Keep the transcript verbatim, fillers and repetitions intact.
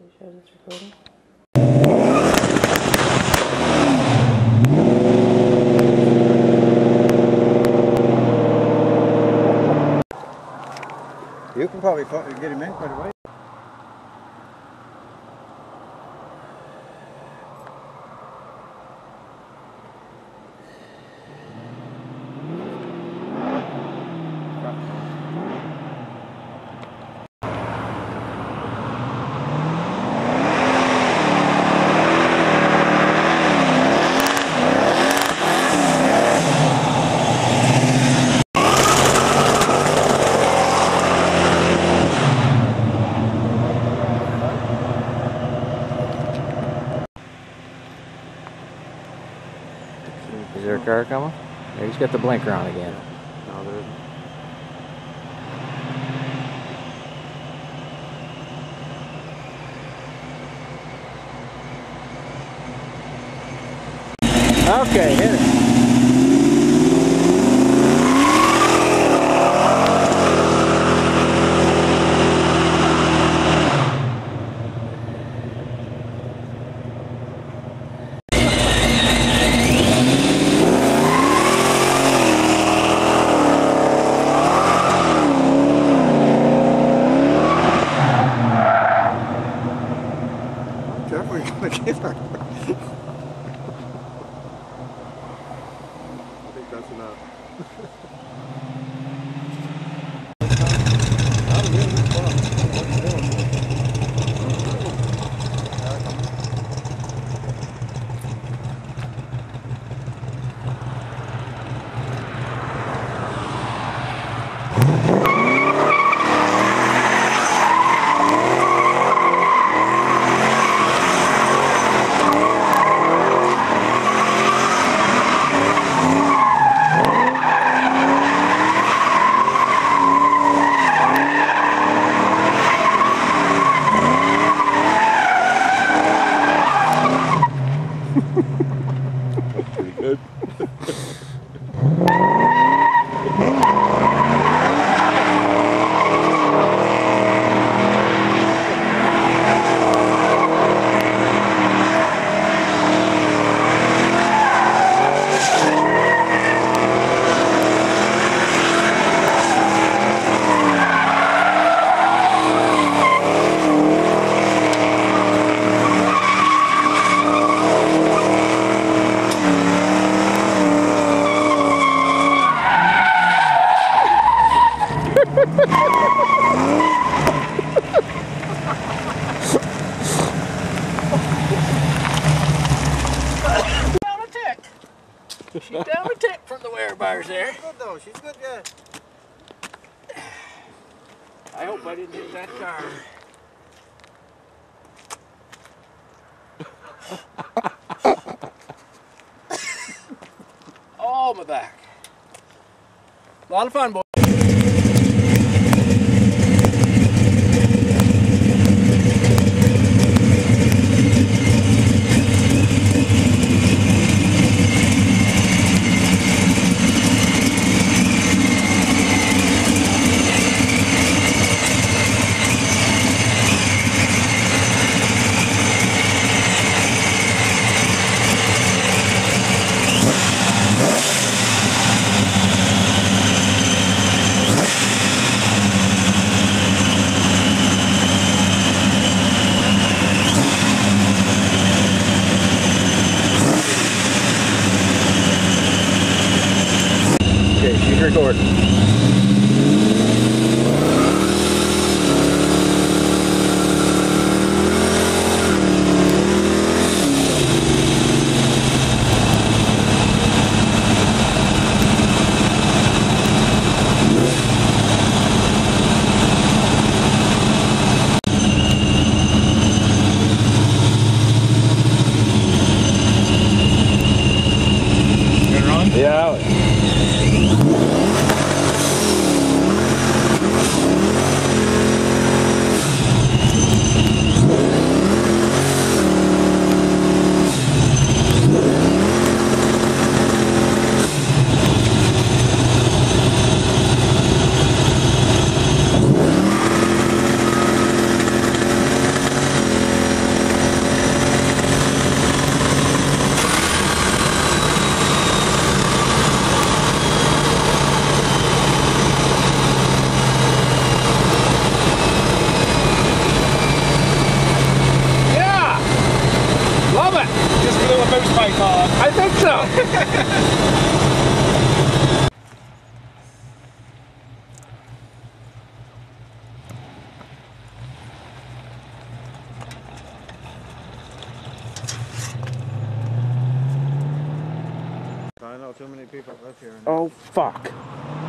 It shows it's recording. You can probably get him in quite a way. Is there a car coming? Yeah, he's got the blinker on again. No, there isn't. Okay, hit it. Careful, you're gonna get her. I think that's enough. Pretty good. Down a tick. She's down a tick from the wear bars there. She's good though, she's good, yeah. I hope I didn't hit that car. Oh, my back. A lot of fun, boy. Okay, she's recording. Yeah. too many people live here. Oh, fuck.